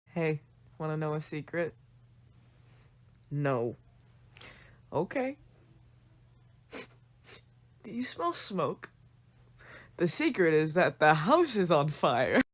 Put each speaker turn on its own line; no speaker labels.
Hey, wanna know a secret? No. Okay. Do you smell smoke? The secret is that the house is on fire.